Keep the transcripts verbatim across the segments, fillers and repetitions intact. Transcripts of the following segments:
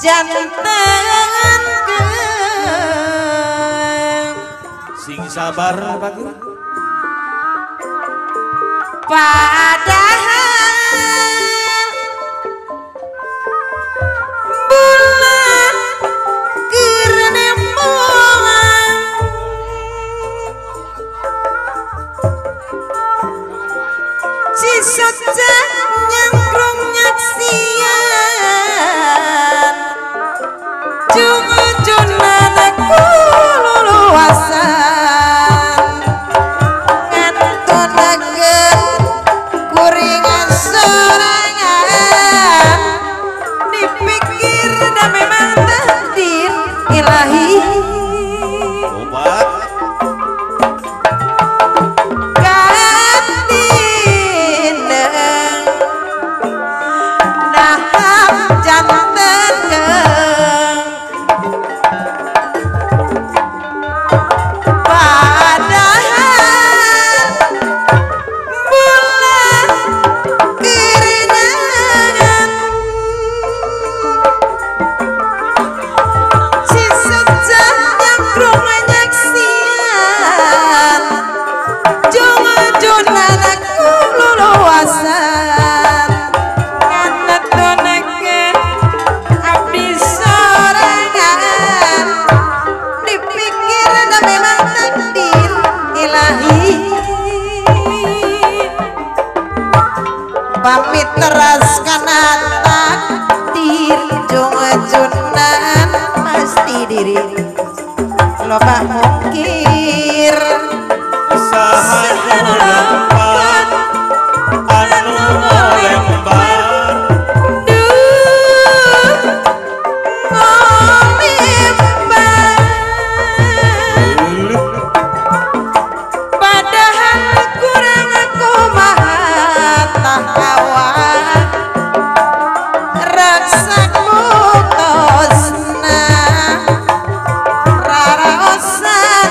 janten sing sabar pagi padahal bulan kirene mulang sisa nyangkrung nyaksian jungujunan aku luluasan ngantonaken kuringan sorangan dipikir dan memang takdir ilahi obat pamit teraskan takdir jungujunan mesti diri loba mungkir sahaja lembar anu lembar duh ngolimbar padahal kurang aku mahat tahawat raksak mutosna raraosan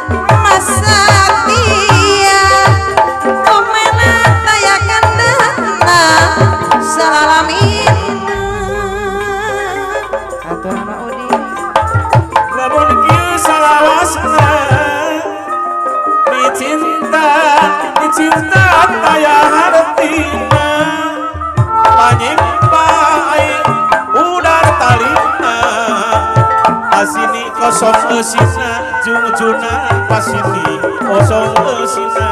masatia umena tayakan dana salamin aturana udi lamun kieu salawasna dicinta dicinta taya hartina panyimpa aing udar talina pasini kosong eusina jungjuna pasini kosong eusina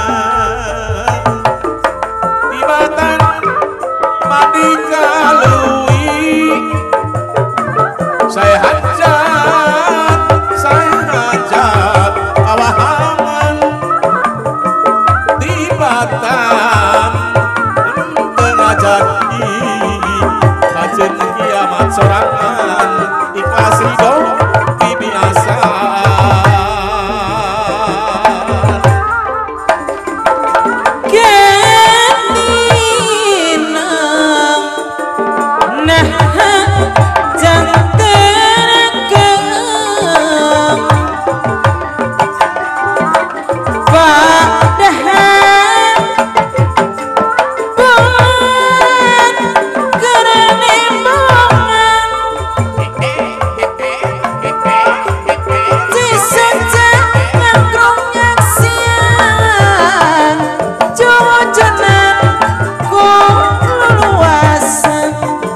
tibatan mandi kaleuwi saya hajat saya hajat kawahangan tibatan tengah jadi hajen kiamat sorangan ikhlas ridho dibiasa Kenina nah janten keung padahal bulan kerene mongan disenja nyangkrung nyaksian jungujunan ku luluasan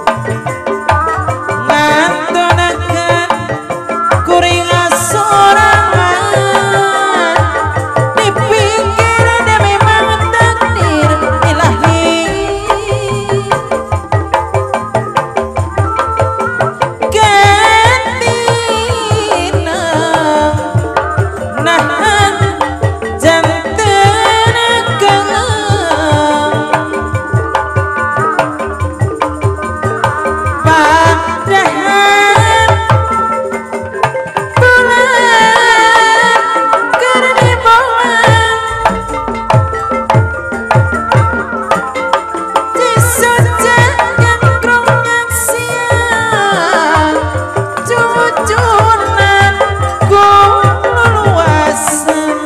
ngantonaken kuringan sorangan dipikir dan memang takdir ilahi kentina nahan janten keung padahal bulan kerene mongan disenja nyangkrung nyaksian jungujunan ku luluasan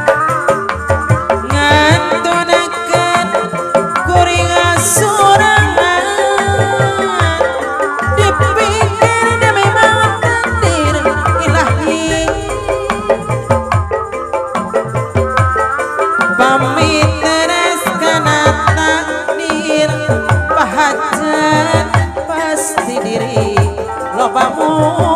ngantonaken kuringan sorangan dipikir lopamu